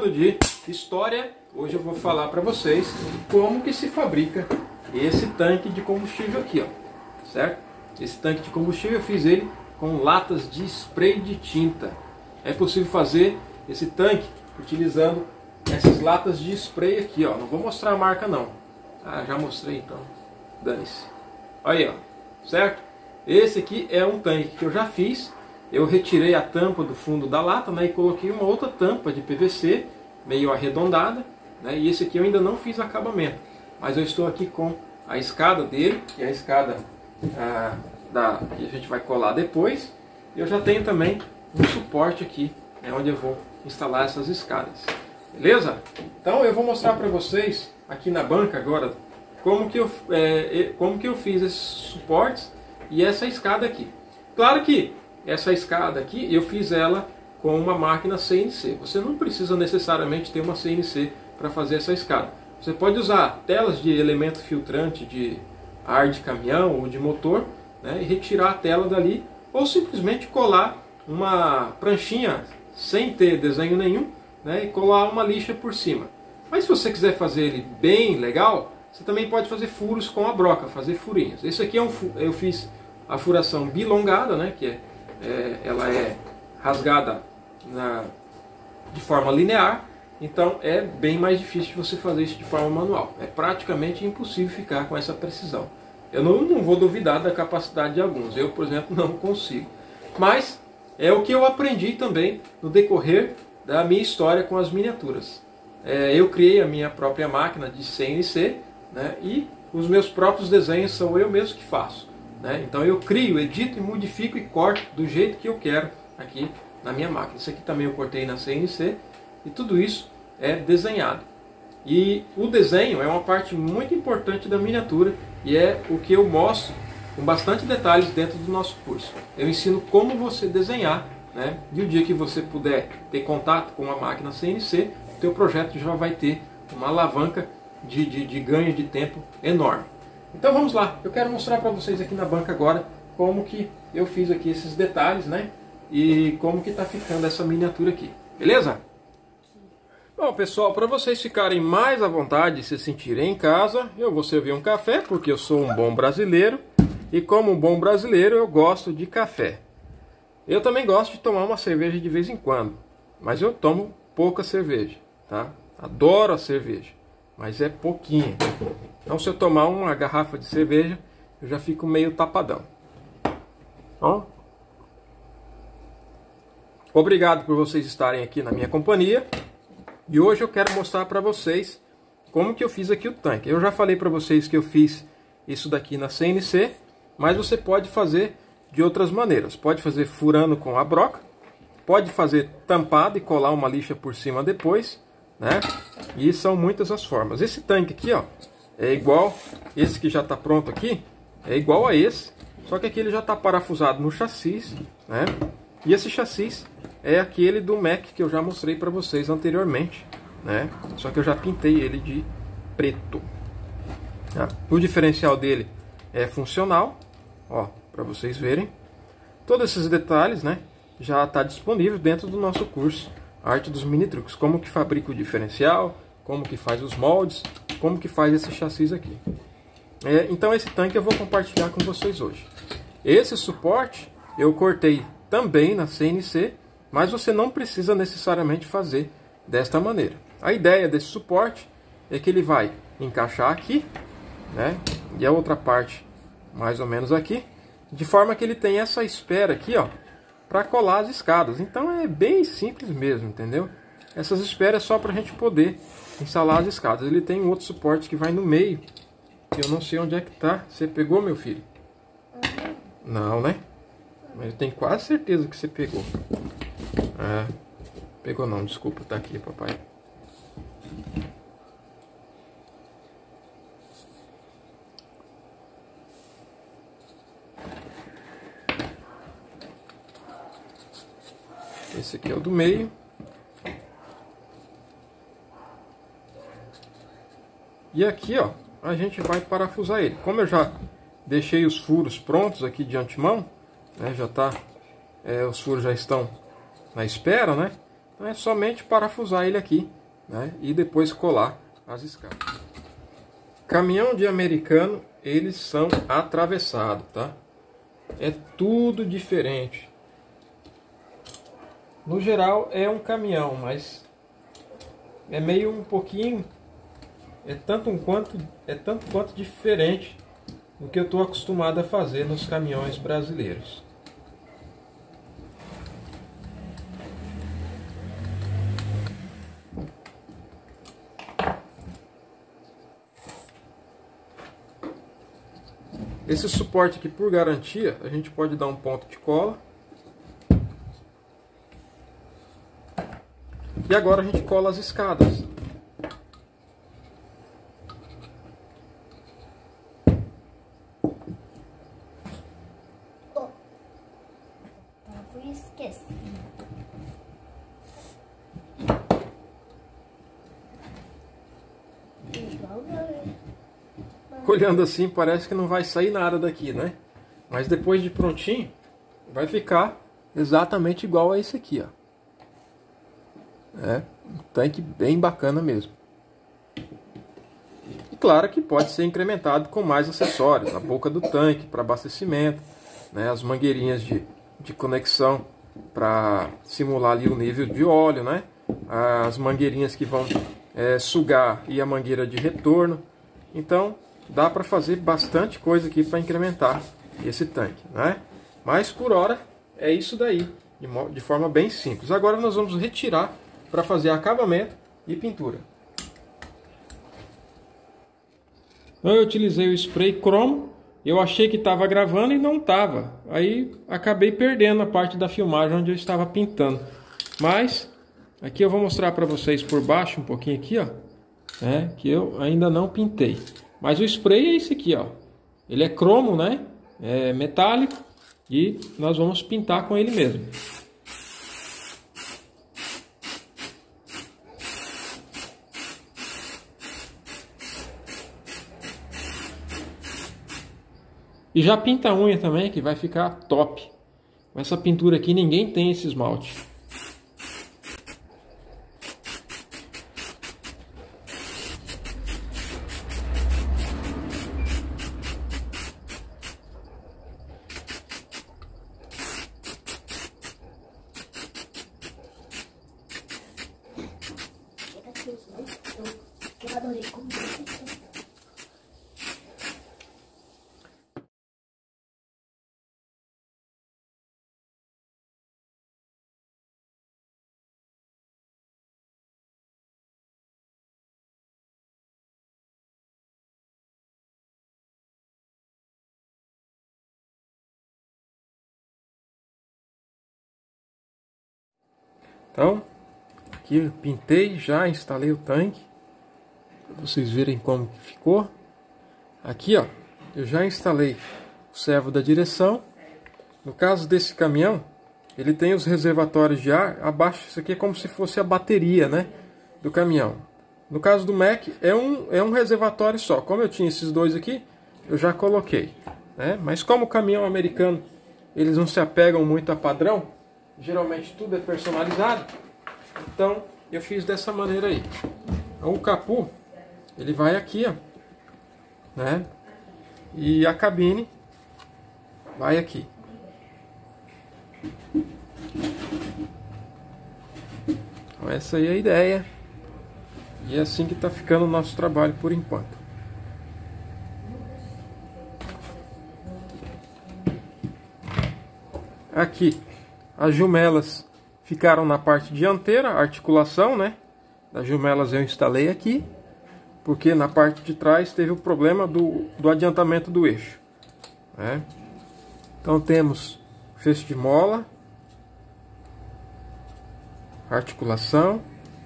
Mudando de história, hoje eu vou falar para vocês como que se fabrica esse tanque de combustível aqui, ó, certo? Esse tanque de combustível eu fiz ele com latas de spray de tinta. É possível fazer esse tanque utilizando essas latas de spray aqui, ó. Não vou mostrar a marca não. Ah, já mostrei então. Dane-se. Olha aí, ó, certo? Esse aqui é um tanque que eu já fiz. Eu retirei a tampa do fundo da lata, né, e coloquei uma outra tampa de PVC, meio arredondada, né, e esse aqui eu ainda não fiz acabamento. Mas eu estou aqui com a escada dele, que é a escada que a gente vai colar depois. Eu já tenho também um suporte aqui, onde eu vou instalar essas escadas. Beleza? Então eu vou mostrar para vocês aqui na banca agora como que eu fiz esses suportes e essa escada aqui. Claro que essa escada aqui eu fiz ela com uma máquina CNC. Você não precisa necessariamente ter uma CNC para fazer essa escada. Você pode usar telas de elemento filtrante de ar de caminhão ou de motor, né, e retirar a tela dali, ou simplesmente colar uma pranchinha sem ter desenho nenhum, né, e colar uma lixa por cima. Mas se você quiser fazer ele bem legal, você também pode fazer furos com a broca, fazer furinhos. Esse aqui eu fiz a furação bilongada, né, que ela é rasgada de forma linear, então é bem mais difícil de você fazer isso de forma manual. É praticamente impossível ficar com essa precisão. Eu não vou duvidar da capacidade de alguns. Eu, por exemplo, não consigo. Mas é o que eu aprendi também no decorrer da minha história com as miniaturas. Eu criei a minha própria máquina de CNC, né, e os meus próprios desenhos são eu mesmo que faço. Então eu crio, edito, modifico e corto do jeito que eu quero aqui na minha máquina. Isso aqui também eu cortei na CNC e tudo isso é desenhado. E o desenho é uma parte muito importante da miniatura e é o que eu mostro com bastante detalhes dentro do nosso curso. Eu ensino como você desenhar, né? E o dia que você puder ter contato com uma máquina CNC, o teu projeto já vai ter uma alavanca de ganho de tempo enorme. Então vamos lá, eu quero mostrar para vocês aqui na banca agora como que eu fiz aqui esses detalhes, né? E como que está ficando essa miniatura aqui, beleza? Bom pessoal, para vocês ficarem mais à vontade e se sentirem em casa, eu vou servir um café porque eu sou um bom brasileiro. E como um bom brasileiro eu gosto de café. Eu também gosto de tomar uma cerveja de vez em quando, mas eu tomo pouca cerveja, tá? Adoro a cerveja, mas é pouquinha. Então se eu tomar uma garrafa de cerveja, eu já fico meio tapadão. Bom, obrigado por vocês estarem aqui na minha companhia. E hoje eu quero mostrar para vocês como que eu fiz aqui o tanque. Eu já falei para vocês que eu fiz isso daqui na CNC, mas você pode fazer de outras maneiras. Pode fazer furando com a broca, pode fazer tampado e colar uma lixa por cima depois, né? E são muitas as formas. Esse tanque aqui, ó, é igual, esse que já está pronto aqui, é igual a esse, só que aqui ele já está parafusado no chassi, né? E esse chassi é aquele do Mac que eu já mostrei para vocês anteriormente, né? Só que eu já pintei ele de preto. O diferencial dele é funcional, ó, para vocês verem. Todos esses detalhes, né, já está disponível dentro do nosso curso Arte dos Mini Truques. Como que fabrica o diferencial, como que faz os moldes, como que faz esse chassi aqui. Então esse tanque eu vou compartilhar com vocês hoje. Esse suporte eu cortei também na CNC, mas você não precisa necessariamente fazer desta maneira. A ideia desse suporte é que ele vai encaixar aqui, né, e a outra parte mais ou menos aqui, de forma que ele tem essa espera aqui, ó, para colar as escadas. Então é bem simples mesmo, entendeu? Essas esperas é só para a gente poder instalar as escadas. Ele tem um outro suporte que vai no meio, que eu não sei onde é que tá. Você pegou, meu filho? Não, né? Mas eu tenho quase certeza que você pegou. Pegou não, desculpa, tá aqui, papai. Esse aqui é o do meio. E aqui, ó, a gente vai parafusar ele. Como eu já deixei os furos prontos aqui de antemão, né, já tá, os furos já estão na espera, né? Então é somente parafusar ele aqui, né? E depois colar as escadas. Caminhão de americano, eles são atravessados, tá? É tudo diferente. No geral é um caminhão, mas é meio um pouquinho, é tanto quanto diferente do que eu estou acostumado a fazer nos caminhões brasileiros. Esse suporte aqui, por garantia, a gente pode dar um ponto de cola. E agora a gente cola as escadas. Olhando assim, parece que não vai sair nada daqui, né? Mas depois de prontinho, vai ficar exatamente igual a esse aqui, ó. É um tanque bem bacana mesmo. E claro que pode ser incrementado com mais acessórios. A boca do tanque para abastecimento, né? As mangueirinhas de conexão para simular ali o nível de óleo, né? As mangueirinhas que vão sugar e a mangueira de retorno. Então dá para fazer bastante coisa aqui para incrementar esse tanque, né? Mas por hora é isso daí, de forma bem simples. Agora nós vamos retirar para fazer acabamento e pintura. Eu utilizei o spray cromo. Eu achei que estava gravando e não estava. Aí acabei perdendo a parte da filmagem onde eu estava pintando. Mas aqui eu vou mostrar para vocês por baixo um pouquinho aqui, ó, que eu ainda não pintei. Mas o spray é esse aqui, ó. Ele é cromo, né? É metálico e nós vamos pintar com ele mesmo. E já pinta a unha também, que vai ficar top. Com essa pintura aqui ninguém tem esse esmalte. Então, aqui eu pintei, já instalei o tanque, para vocês verem como que ficou. Aqui, ó, eu já instalei o servo da direção. No caso desse caminhão, ele tem os reservatórios de ar abaixo. Isso aqui é como se fosse a bateria, né, do caminhão. No caso do Mac, é um reservatório só. Como eu tinha esses dois aqui, eu já coloquei, né? Mas como o caminhão americano, eles não se apegam muito a padrão, geralmente tudo é personalizado, então eu fiz dessa maneira aí. Então, o capô, ele vai aqui, ó, né? E a cabine vai aqui. Então, essa aí é a ideia. E é assim que está ficando o nosso trabalho por enquanto. Aqui as jumelas ficaram na parte dianteira, a articulação, né, das jumelas eu instalei aqui, porque na parte de trás teve o problema do adiantamento do eixo, né? Então temos fecho de mola, articulação,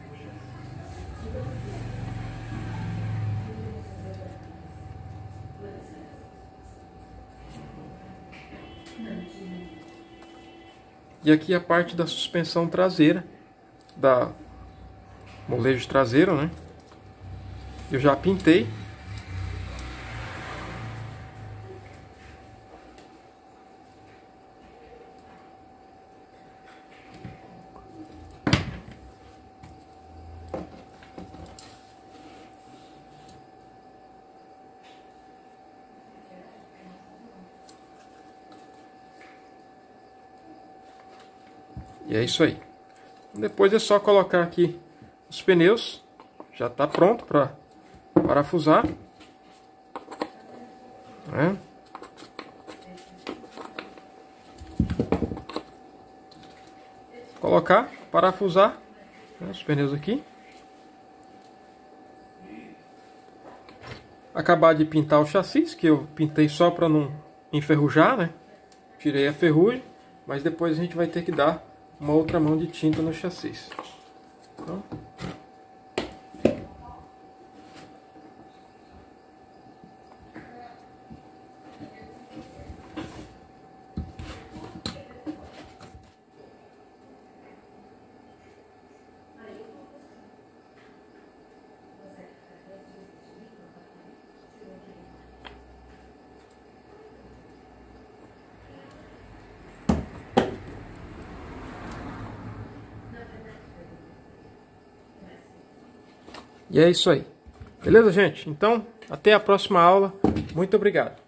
e aqui a parte da suspensão traseira, da molejo traseiro, né? Eu já pintei. E é isso aí. Depois é só colocar aqui os pneus. Já está pronto para parafusar. Né? Colocar, parafusar, né, os pneus aqui. Acabar de pintar o chassi, que eu pintei só para não enferrujar, né? Tirei a ferrugem, mas depois a gente vai ter que dar uma outra mão de tinta no chassi. Então, e é isso aí. Beleza, gente? Então, até a próxima aula. Muito obrigado.